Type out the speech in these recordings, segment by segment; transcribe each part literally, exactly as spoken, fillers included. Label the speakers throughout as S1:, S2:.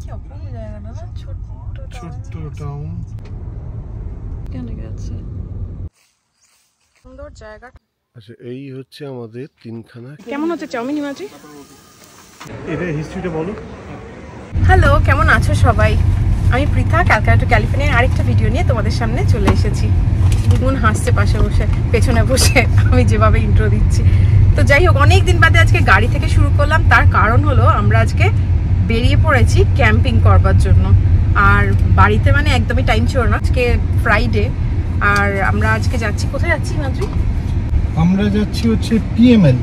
S1: কি অপূর্ব জায়গা না, ছোট্ট
S2: ছোট্ট টাউন।
S1: কেন গেছে সুন্দর জায়গা।
S2: আচ্ছা, এই হচ্ছে আমাদের তিনখানা।
S1: কেমন হচ্ছে চাউমিন হিমাদ্রি?
S2: এটা হিস্ট্রিটা বলো।
S1: হ্যালো, কেমন আছো সবাই? আমি পৃথা, ক্যালকাটা টু ক্যালিফোর্নিয়ার আরেকটা ভিডিও নিয়ে তোমাদের সামনে চলে এসেছি। গুনগুন হাসছে পাশে বসে, পেছনে বসে আমি যেভাবে ইন্ট্রো দিচ্ছি। তো যাই হোক, অনেক দিন বাদে আজকে গাড়ি থেকে শুরু করলাম। তার কারণ হলো আমরা আজকে বেরিয়ে পড়েছি ক্যাম্পিং করবার জন্য। আর বাড়িতে মানে একদমই টাইম ছিল না, আজকে ফ্রাইডে। আর আমরা আজকে যাচ্ছি, কোথায় যাচ্ছি হিমাদ্রি?
S2: আমরা যাচ্ছি হচ্ছে পিএমএল।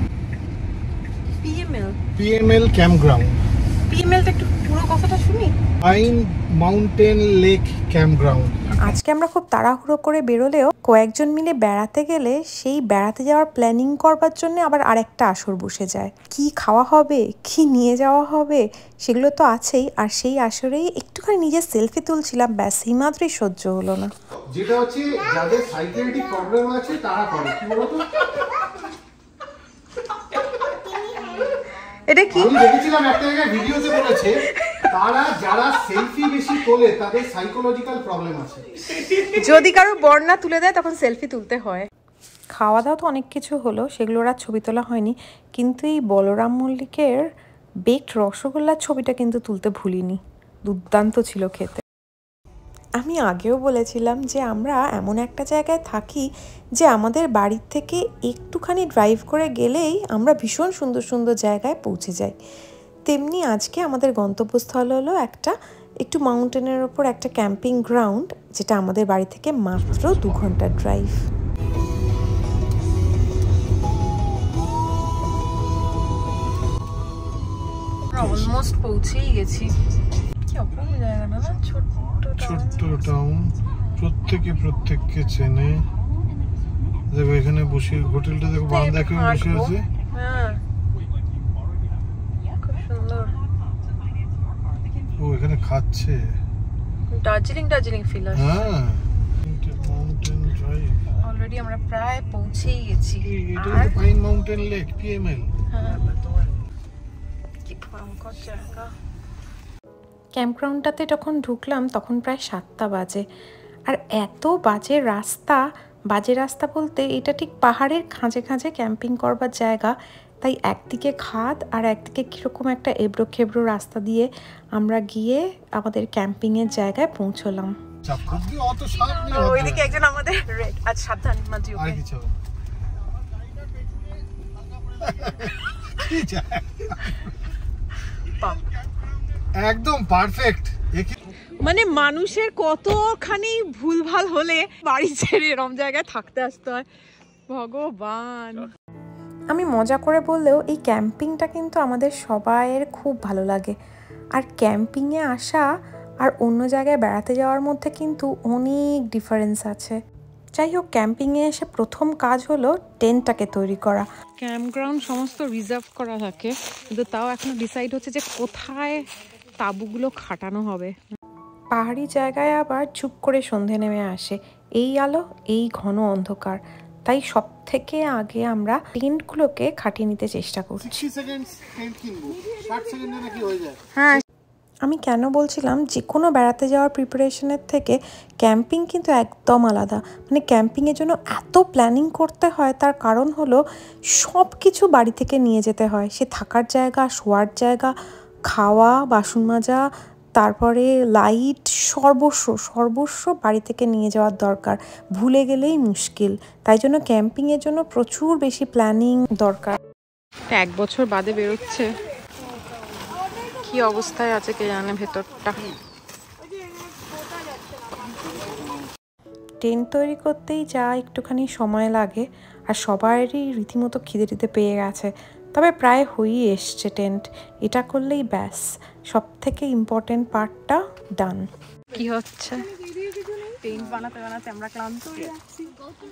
S1: PML
S2: PML campground.
S1: পিএমএলটা একটু পুরো কথাটা শুনি।
S2: Pine Mountain Lake campground.
S3: আজকে আমরা খুব তাড়াহুড়ো করে বেরোলেও কয়েকজন মিলে বেড়াতে গেলে সেই বেড়াতে যাওয়ার প্ল্যানিং করবার জন্য আবার আরেকটা আসর বসে যায়। কি খাওয়া হবে, কি নিয়ে যাওয়া হবে, সেগুলো তো আছেই। আর সেই আসরেই একটুখানি নিজের সেলফি তুলছিলাম, ব্যাস হিমাদ্রি সহ্য হলো না।
S2: যেটা হচ্ছে যাদের সাইকিয়াট্রিক প্রবলেম আছে তারা করে কি বলতো।
S1: এটা কি
S2: আমি দেখেছিলাম একটা জায়গায় ভিডিওতে বলেছে তারা যারা সেলফি বেশি তোলে তাদের সাইকোলজিক্যাল প্রবলেম আছে।
S1: যদি কারো বর্ণনা তুলে দেয় তখন সেলফি তুলতে হয়।
S3: খাওয়া দাওয়া তো অনেক কিছু হলো, সেগুলোর আর ছবি তোলা হয়নি। কিন্তু এই বলরাম মল্লিকের বেকড রসগোল্লার ছবিটা কিন্তু তুলতে ভুলিনি, দুর্দান্ত ছিল খেতে। আমি আগেও বলেছিলাম যে আমরা এমন একটা জায়গায় থাকি যে আমাদের বাড়ির থেকে একটুখানি ড্রাইভ করে গেলেই আমরা ভীষণ সুন্দর সুন্দর জায়গায় পৌঁছে যাই। তেমনি আজকে আমাদের গন্তব্যস্থল হলো একটা একটু মাউন্টেনের ওপর একটা ক্যাম্পিং গ্রাউন্ড, যেটা আমাদের বাড়ি থেকে মাত্র দু ঘন্টার ড্রাইভ।
S1: অলমোস্ট পৌঁছেই গেছি। কি অপূর্ব জায়গা না, ছোট্ট
S2: ছোট্ট টাউন, প্রত্যেকে প্রত্যেককে চেনে। দেখো এখানে বসে হোটেলটা দেখো, বারান্দা কেউ বসে আছে।
S1: হ্যাঁ, খুব সুন্দর।
S2: ও এখানে খাচ্ছে।
S1: দার্জিলিং দার্জিলিং ফিল আসছে।
S2: হ্যাঁ, মাউন্টেন ড্রাইভ।
S1: অলরেডি আমরা প্রায় পৌঁছেই গেছি।
S2: এটা হচ্ছে পাইন মাউন্টেন লেক পিএমএল।
S1: হ্যাঁ, কি ভয়ঙ্কর জায়গা।
S3: ক্যাম্পগ্রাউন্ডটাতে যখন ঢুকলাম তখন প্রায় সাতটা বাজে। আর এত বাজে রাস্তা, বাজে রাস্তা বলতে এটা ঠিক পাহাড়ের খাঁজে খাঁজে ক্যাম্পিং করবার জায়গা। তাই একদিকে খাদ আর একদিকে কীরকম একটা এবড়ো খেবড়ো রাস্তা দিয়ে আমরা গিয়ে আমাদের ক্যাম্পিংয়ের জায়গায় পৌঁছলাম।
S1: ওইদিকে একজন আমাদের রেড। আচ্ছা সাবধান মাঝি।
S2: আর কিছু একদম পারফেক্ট।
S1: মানে মানুষের কতখানি ভুলভাল হলে বাড়ি ছেড়ে এরম জায়গায় থাকতে আসতে হয়, ভগবান।
S3: আমি মজা করে বললেও এই ক্যাম্পিংটা কিন্তু আমাদের সবাইয়ের খুব ভালো লাগে। আর ক্যাম্পিংয়ে আসা আর অন্য জায়গায় বেড়াতে যাওয়ার মধ্যে কিন্তু অনেক ডিফারেন্স আছে। যাই হোক, ক্যাম্পিংয়ে এসে প্রথম কাজ হলো টেন্টটাকে তৈরি করা।
S1: ক্যাম্পগ্রাউন্ড সমস্ত রিজার্ভ করা থাকে, কিন্তু তাও এখনো ডিসাইড হচ্ছে যে কোথায় তাঁবুগুলো খাটানো হবে।
S3: পাহাড়ি জায়গায় আবার চুপ করে সন্ধে নেমে আসে, এই আলো এই ঘন অন্ধকার। তাই সব থেকে আগে আমরা টেন্টগুলোকে খাটিয়ে নিতে চেষ্টা করছি।
S1: হ্যাঁ,
S3: আমি কেন বলছিলাম যে কোনো বেড়াতে যাওয়ার প্রিপারেশনের থেকে ক্যাম্পিং কিন্তু একদম আলাদা। মানে ক্যাম্পিংয়ের জন্য এত প্ল্যানিং করতে হয়, তার কারণ হলো সব কিছু বাড়ি থেকে নিয়ে যেতে হয়। সে থাকার জায়গা, শোয়ার জায়গা, খাওয়া, বাসন মাজা, তারপরে লাইট, সর্বস্ব সর্বস্ব বাড়ি থেকে নিয়ে যাওয়ার দরকার। ভুলে গেলেই মুশকিল। তাই জন্য ক্যাম্পিংয়ের জন্য প্রচুর বেশি প্ল্যানিং দরকার।
S1: এক বছর বাদে বেরোচ্ছে, কি অবস্থায় আছে কে জানে ভেতরটা।
S3: টেন্ট তৈরি করতেই যা একটুখানি সময় লাগে, আর সবারই রীতিমতো খিদে টিদে পেয়ে গেছে। তবে প্রায় হয়েই এসছে টেন্ট। এটা করলেই ব্যাস সব থেকে ইম্পর্টেন্ট পার্টটা ডান।
S1: কি হচ্ছে, টেন্ট বানাতে বানাতে আমরা ক্লান্ত হয়ে যাচ্ছি।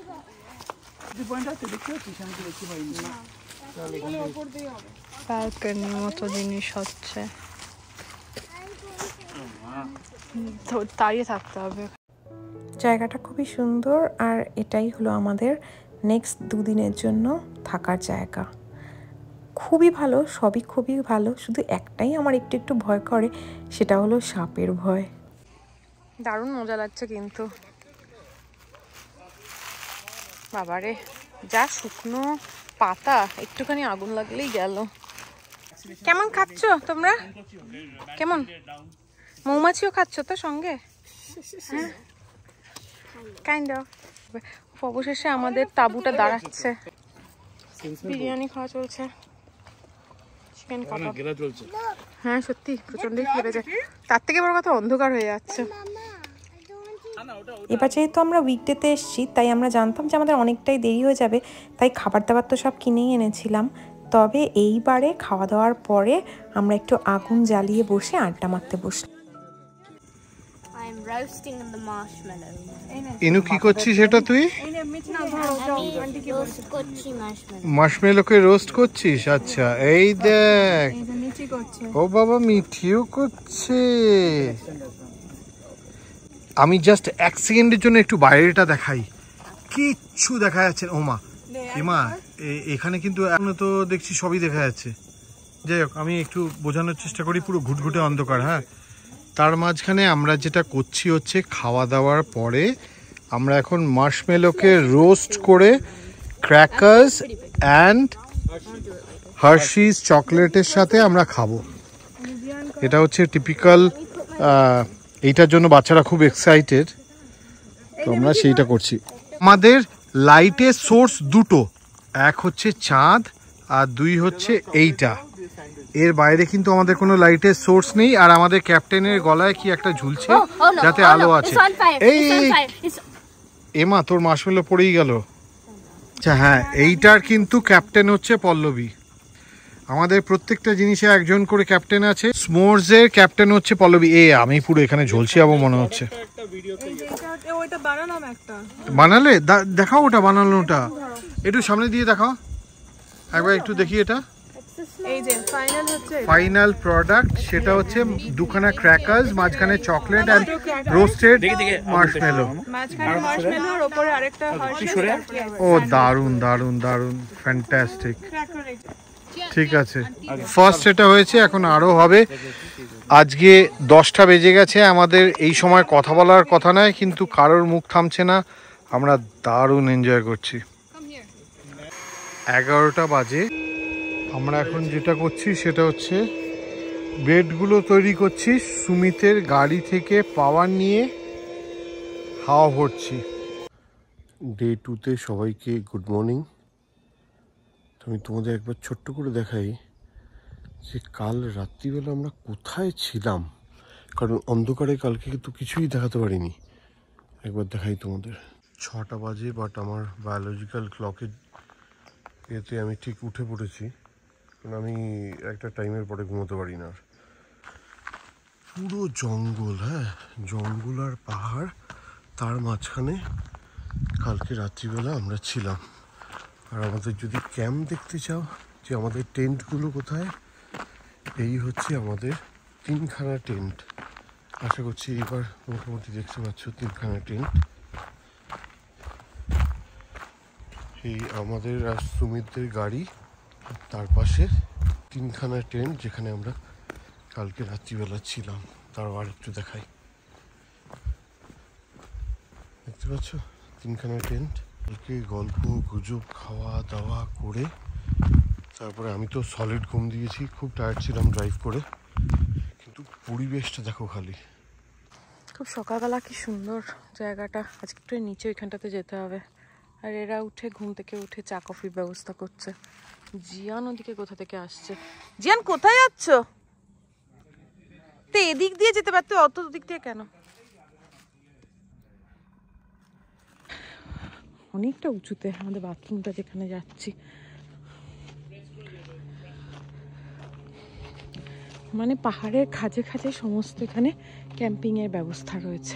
S1: ব্যালকনির মতো জিনিস হচ্ছে, দাঁড়িয়ে থাকতে হবে।
S3: জায়গাটা খুবই সুন্দর, আর এটাই হলো আমাদের নেক্সট দুদিনের জন্য থাকার জায়গা। খুবই ভালো, সবই খুবই ভালো, শুধু একটাই আমার একটু একটু ভয় করে, সেটা হলো সাপের ভয়।
S1: দারুণ মজা লাগছে কিন্তু, বাবারে যা শুকনো পাতা, একটুখানি আগুন লাগলেই গেল। কেমন খাচ্ছ তোমরা? কেমন মৌমাছিও খাচ্ছ তো সঙ্গে? Kind of. অবশেষে আমাদের তাঁবুটা দাঁড়াচ্ছে, বিরিয়ানি খাওয়া চলছে, চিকেন কাবাব চলছে। হ্যাঁ সত্যি প্রচন্ডই খেয়ে যায়, তার থেকে বড় কথা অন্ধকার হয়ে যাচ্ছে।
S3: এবার যেহেতু আমরা উইকডেতে এসেছি, তাই আমরা জানতাম যে আমাদের অনেকটাই দেরি হয়ে যাবে, তাই খাবার দাবার তো সব কিনেই এনেছিলাম। তবে এইবারে খাওয়া দাওয়ার পরে আমরা একটু আগুন জ্বালিয়ে বসে আড্ডা মারতে বসলাম।
S2: ইনু কি করছিস সেটা তুই? মার্শমেলোকে রোস্ট করছিস? আচ্ছা, এই দেখ, ও বাবা মিঠিও করছে। আমি জাস্ট এক সেকেন্ডের জন্য একটু বাইরেটা দেখাই, কিচ্ছু দেখা যাচ্ছে না। ওমা এমা, এখানে কিন্তু এখনো তো দেখছি সবই দেখা যাচ্ছে। যাই হোক, আমি একটু বোঝানোর চেষ্টা করি, পুরো ঘুটঘুটে অন্ধকার। হ্যাঁ, তার মাঝখানে আমরা যেটা করছি হচ্ছে খাওয়া দাওয়ার পরে আমরা এখন মার্শমেলোকে রোস্ট করে ক্র্যাকার্স অ্যান্ড হার্শিস চকলেটের সাথে আমরা খাবো। এটা হচ্ছে টিপিক্যাল, এইটার জন্য বাচ্চারা খুব এক্সাইটেড, তো আমরা সেইটা করছি। আমাদের লাইটের সোর্স দুটো, এক হচ্ছে চাঁদ আর দুই হচ্ছে এইটা। এর বাইরে কিন্তু আমাদের কোনো লাইটের সোর্স নেই। আর আমাদের ক্যাপ্টেনের গলায় কি একটা ঝুলছে যাতে আলো আছে। এই এমা, তোর মার্শমেলো পড়েই গেল। আচ্ছা হ্যাঁ, এইটার কিন্তু ক্যাপ্টেন হচ্ছে পল্লবী। আমাদের প্রত্যেকটা জিনিসে একজন করে ক্যাপ্টেন আছে। স্মোর্স এর ক্যাপ্টেন হচ্ছে পল্লবী। এ আমি পুরো এখানে ঝলছি যাবো মনে হচ্ছে। বানালে দেখাও, ওটা বানানোটা একটু সামনে দিয়ে দেখাও একবার, একটু দেখি। এটা
S1: এই যে ফাইনাল হচ্ছে
S2: ফাইনাল প্রোডাক্ট, সেটা হচ্ছে দুখানা ক্র্যাকার্স, মাঝখানে চকলেট এন্ড রোস্টেড মার্শমেলো,
S1: মাঝখানে মার্শমেলো আর উপরে আরেকটা হার্শিস।
S2: ও দারুন দারুন দারুন, ফ্যান্টাস্টিক। ঠিক আছে, ফার্স্ট এটা হয়েছে, এখন আরো হবে। আজকে দশটা বেজে গেছে, আমাদের এই সময় কথা বলার কথা নয়, কিন্তু কারোর মুখ থামছে না, আমরা দারুণ এনজয় করছি। এগারোটা বাজে, আমরা এখন যেটা করছি সেটা হচ্ছে বেডগুলো তৈরি করছি। সুমিতের গাড়ি থেকে পাওয়ার নিয়ে হাওয়া ভরছি। ডে টুতে সবাইকে গুড মর্নিং। আমি তোমাদের একবার ছোট্ট করে দেখাই যে কাল রাত্রিবেলা আমরা কোথায় ছিলাম, কারণ অন্ধকারে কালকে কিন্তু কিছুই দেখাতে পারিনি। একবার দেখাই তোমাদের। ছটা বাজে, বাট আমার বায়োলজিক্যাল ক্লকের এতে আমি ঠিক উঠে পড়েছি, কারণ আমি একটা টাইমের পরে ঘুমোতে পারি না। পুরো জঙ্গল, হ্যাঁ জঙ্গল আর পাহাড়, তার মাঝখানে কালকে রাত্রিবেলা আমরা ছিলাম। আর আমাদের যদি ক্যাম্প দেখতে চাও যে আমাদের টেন্টগুলো কোথায়, এই হচ্ছে আমাদের তিনখানা টেন্ট। আশা করছি এবার মোটামুটি দেখতে পাচ্ছ তিনখানা টেন্ট। এই আমাদের আর সুমিতদের গাড়ি, তার পাশে তিনখানা টেন্ট যেখানে আমরা কালকে রাত্রিবেলা ছিলাম। তারও আর একটু দেখাই, দেখতে পাচ্ছ তিনখানা টেন্ট। কালকে গল্প গুজব খাওয়া দাওয়া করে তারপরে আমি তো সলিড ঘুম দিয়েছি, খুব টায়ার্ড ছিলাম ড্রাইভ করে, কিন্তু পরিবেশটা দেখো খালি।
S1: খুব সকালবেলা কি সুন্দর জায়গাটা। আজকে একটু নিচে ওইখানটাতে যেতে হবে। আর এরা উঠে ঘুম থেকে উঠে চা কফির ব্যবস্থা করছে। জিয়ান ওদিকে কোথা থেকে আসছে। জিয়ান কোথায় যাচ্ছ? তো এদিক দিয়ে যেতে পারতে, অত দিক দিয়ে কেন? অনেকটা উঁচুতে আমাদের বাথরুমটা যেখানে যাচ্ছি, মানে পাহাড়ের খাঁজে খাঁজে সমস্ত এখানে ক্যাম্পিং এর ব্যবস্থা রয়েছে।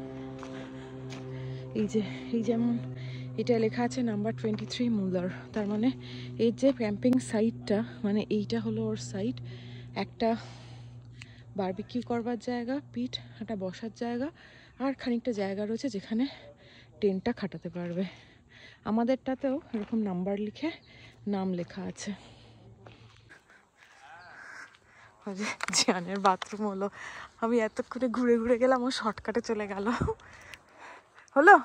S1: এই যে এই যেমন এটা লেখা আছে নাম্বার টোয়েন্টি থ্রি মুলার, তার মানে এই যে ক্যাম্পিং সাইটটা, মানে এইটা হলো ওর সাইট। একটা বারবিকিউ করবার জায়গা, পিঠ একটা বসার জায়গা, আর খানিকটা জায়গা রয়েছে যেখানে টেন্টটা খাটাতে পারবে। আমাদেরটাতেও এরকম নাম্বার লিখে নাম লেখা আছে। জিয়ানের বাথরুম হলো, আমি এতক্ষণে ঘুরে ঘুরে গেলাম, ও শর্টকাটে চলে গেল। হলো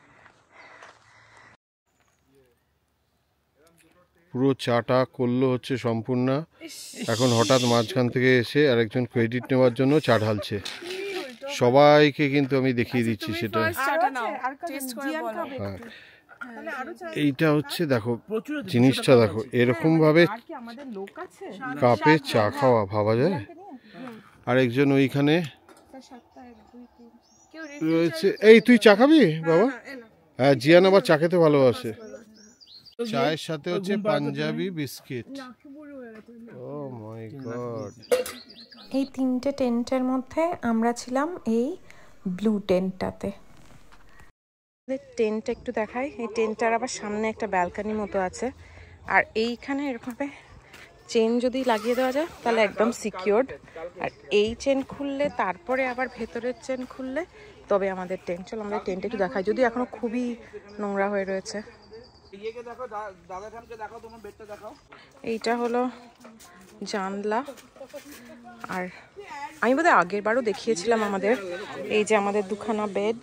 S2: পুরো চাটা করলো হচ্ছে সম্পূর্ণ। এখন হঠাৎ মাঝখান থেকে এসে আরেকজন ক্রেডিট নেওয়ার জন্য চা ঢালছে। সবাইকে কিন্তু আমি দেখিয়ে দিচ্ছি সেটা। হ্যাঁ, এইটা হচ্ছে দেখো জিনিসটা, দেখো এরকম ভাবে কাপে চা খাওয়া ভাবা যায়। আরেকজন ওইখানে রয়েছে। এই তুই চা খাবি বাবা? হ্যাঁ, জিয়ান আবার চা খেতে ভালোবাসে। চায়ের সাথে হচ্ছে Punjabi biscuit. Oh my god.
S3: এই তিনটে টেন্টের মধ্যে আমরা ছিলাম এই ব্লু টেন্টটাতে।
S1: টেন্ট একটু দেখাই। এই টেন্টটার আবার সামনে একটা ব্যালকনি মতো আছে, আর এইখানে এরকমভাবে চেন যদি লাগিয়ে দেওয়া যায় তাহলে একদম সিকিউরড। আর এই চেন খুললে তারপরে আবার ভেতরের চেন খুললে তবে আমাদের টেন্ট। চলো আমরা টেন্ট একটু দেখাই, যদি এখনো খুবই নোংরা হয়ে রয়েছে। এইটা হলো জানলা, আর আমি বোধহয় আগের বারও দেখিয়েছিলাম আমাদের এই যে আমাদের দুখানা বেড।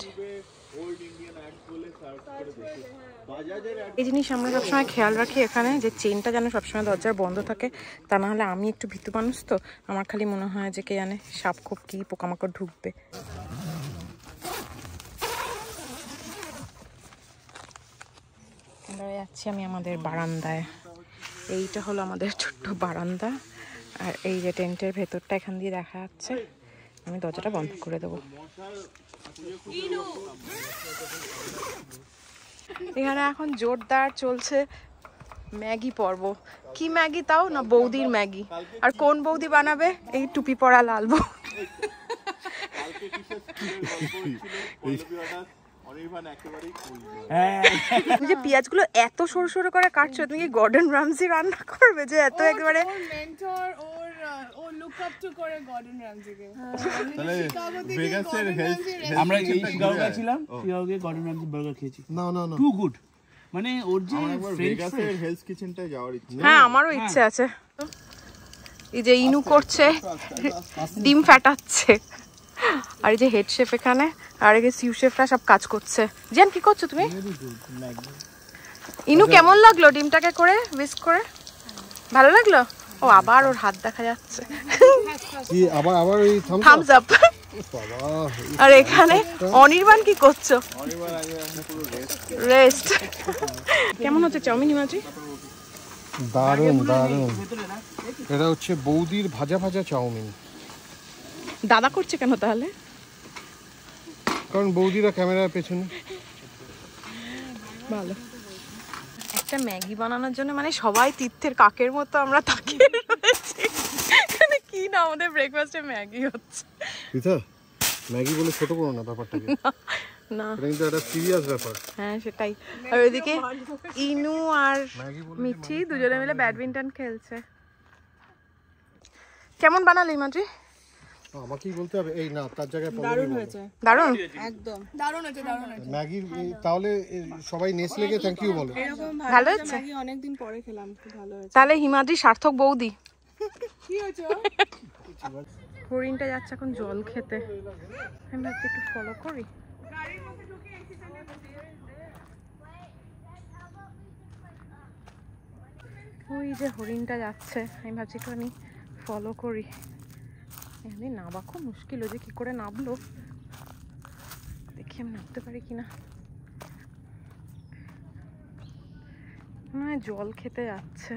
S1: এই জিনিস আমরা সবসময় খেয়াল রাখি এখানে, যে চেনটা যেন সবসময় দরজার বন্ধ থাকে, তা না হলে আমি একটু ভীতু মানুষ তো, আমার খালি মনে হয় যে কে জানে সাপ খুব কি পোকামাকড় ঢুকবে। আমরা যাচ্ছি আমি আমাদের বারান্দায়। এইটা হলো আমাদের ছোট্ট বারান্দা, আর এই যে টেন্টের ভেতরটা এখান দিয়ে দেখা যাচ্ছে। আমি দরজাটা বন্ধ করে দেবো। এখানে এখন জোরদার চলছে ম্যাগি পর্ব। কি ম্যাগি তাও না, বৌদির ম্যাগি। আর কোন বৌদি বানাবে? এই টুপি পরা লাল বউ। তুমি যে পেঁয়াজগুলো এত সরু সরু করে কাটছো, তুমি কি গর্ডন রামজি রান্না করবে যে এত একেবারে?
S4: আমরা এই শিকাগো গেছিলাম, শিকাগোতে গর্ডন রামজি বার্গার খেয়েছি। না না না, টু গুড। মানে ওর যে ভেগাসের হেলথ কিচেনটায় যাওয়ার ইচ্ছে।
S1: হ্যাঁ, আমারও ইচ্ছে আছে। এই যে ইনু করছে, ডিম ফাটাচ্ছে, আর এই যে হেড শেফ এখানে, আর এই যে সিউ শেফরা সব কাজ করছে। জিয়ান কি করছো তুমি? ইনু কেমন লাগলো ডিমটাকে করে উইস্ক করে? ভালো লাগলো? ও আবার ওর হাত দেখা যাচ্ছে।
S2: কি আবার আবার ওই
S1: থামস আপ। আর এখানে অনির্বাণ কি করছো? রেস্ট। কেমন হচ্ছে চাউমিন হিমাদ্রি?
S2: দারুণ দারুণ। এটা হচ্ছে বৌদির ভাজা ভাজা চাউমিন।
S1: দাদা করছে কেন তাহলে?
S2: কারণ বৌদিরা ক্যামেরার পেছনে।
S1: ভালো। একটা ম্যাগি বানানোর জন্য মানে সবাই তীর্থের কাকের মতো আমরা তাকিয়ে রয়েছি। এখানে কি না আমাদের ব্রেকফাস্টে ম্যাগি হচ্ছে।
S2: পিতা ম্যাগি বলে ছোট করো না ব্যাপারটাকে।
S1: না,
S2: এটা কিন্তু একটা সিরিয়াস ব্যাপার।
S1: হ্যাঁ সেটাই। আর ওইদিকে ইনু আর মিঠি দুজনে মিলে ব্যাডমিন্টন খেলছে। কেমন বানালি হিমাদ্রি?
S2: আমাকেই বলতে হবে? এই না, তার জায়গায়
S1: দারুণ হয়েছে। দারুণ,
S5: একদম দারুণ হয়েছে, দারুণ হয়েছে।
S2: ম্যাগি তাহলে সবাই নেসলেকে থ্যাংক ইউ বলো।
S5: এরকম
S1: ভালো হয়েছে।
S5: ম্যাগি অনেকদিন পরে খেলাম, খুব ভালো হয়েছে।
S1: তাহলে হিমাদ্রি সার্থক বৌদি।
S5: কি হয়েছে?
S1: হরিণটা যাচ্ছে এখন জল খেতে, আমি ভাবছি একটু ফলো করি। ওই যে হরিণটা যাচ্ছে, আমি ভাবছি একটু আমি ফলো করি। এখানে নামা খুব মুশকিল, যে কি করে নামলো, দেখি আমি নামতে পারি কিনা। মনে হয় জল খেতে যাচ্ছে।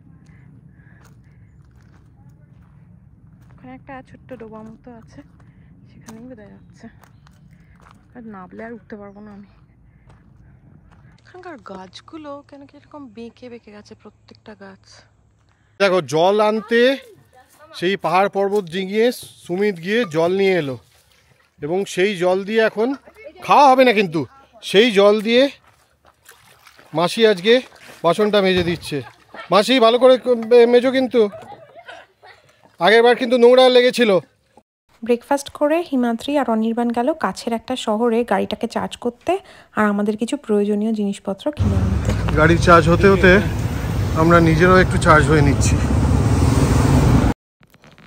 S1: ওখানে একটা ছোট্ট ডোবা মতো আছে, সেখানেই বোধহয় যাচ্ছে। আর নামলে আর উঠতে পারবো না আমি। এখানকার গাছগুলো কেন কি এরকম বেঁকে বেঁকে গেছে প্রত্যেকটা গাছ।
S2: দেখো জল আনতে সেই পাহাড় পর্বত ডিঙিয়ে সুমিত গিয়ে জল নিয়ে এলো, এবং সেই জল দিয়ে এখন খাওয়া হবে না, কিন্তু সেই জল দিয়ে মাসি আজকে বাসনটা মেজে দিচ্ছে। মাসি ভালো করে মেজো, কিন্তু আগেরবার কিন্তু নোংরা লেগেছিল।
S3: ব্রেকফাস্ট করে হিমাদ্রি আর অনির্বাণ গেল কাছের একটা শহরে গাড়িটাকে চার্জ করতে, আর আমাদের কিছু প্রয়োজনীয় জিনিসপত্র কিনে আনতে।
S2: গাড়ি চার্জ হতে হতে আমরা নিজেরাও একটু চার্জ হয়ে নিচ্ছি।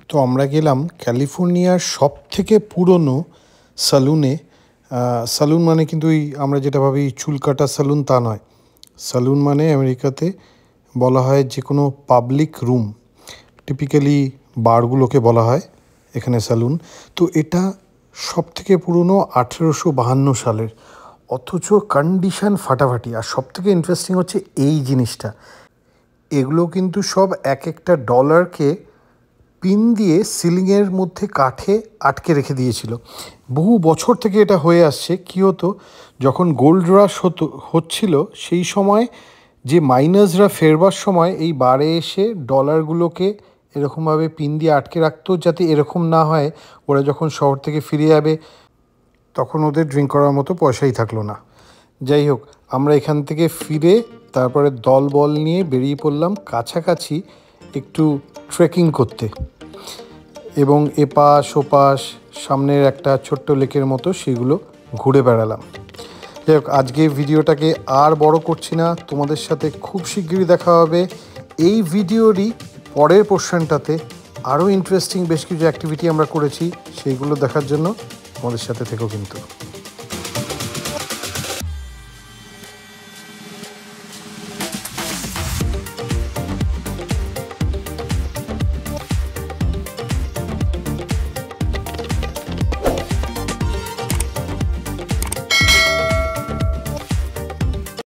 S2: তো আমরা গেলাম ক্যালিফোর্নিয়ার সব থেকে পুরনো সালুনে। সালুন মানে কিন্তু এই আমরা যেটা ভাবি চুল কাটা সালুন তা নয়। সালুন মানে আমেরিকাতে বলা হয় যে কোনো পাবলিক রুম, টিপিক্যালি বারগুলোকে বলা হয় এখানে সালুন। তো এটা সব থেকে পুরনো আঠেরোশো বাহান্ন সালের, অথচ কন্ডিশন ফাটাফাটি। আর সব থেকে ইন্টারেস্টিং হচ্ছে এই জিনিসটা, এগুলো কিন্তু সব এক একটা ডলারকে পিন দিয়ে সিলিংয়ের মধ্যে কাঠে আটকে রেখে দিয়েছিল। বহু বছর থেকে এটা হয়ে আসছে। কী হতো, যখন গোল্ড রাশ হতো হচ্ছিল সেই সময় যে মাইনার্সরা ফেরবার সময় এই বারে এসে ডলারগুলোকে এরকমভাবে পিন দিয়ে আটকে রাখতো, যাতে এরকম না হয় ওরা যখন শহর থেকে ফিরে যাবে তখন ওদের ড্রিঙ্ক করার মতো পয়সাই থাকলো না। যাই হোক, আমরা এখান থেকে ফিরে তারপরে দল বল নিয়ে বেরিয়ে পড়লাম কাছাকাছি একটু ট্রেকিং করতে, এবং এপাশ ওপাশ সামনের একটা ছোট্ট লেকের মতো সেগুলো ঘুরে বেড়ালাম। যাই হোক, আজকে ভিডিওটাকে আর বড় করছি না, তোমাদের সাথে খুব শিগগিরই দেখা হবে এই ভিডিওরই পরের পোর্শনটাতে। আরও ইন্টারেস্টিং বেশ কিছু অ্যাক্টিভিটি আমরা করেছি, সেইগুলো দেখার জন্য আমাদের সাথে থেকো কিন্তু।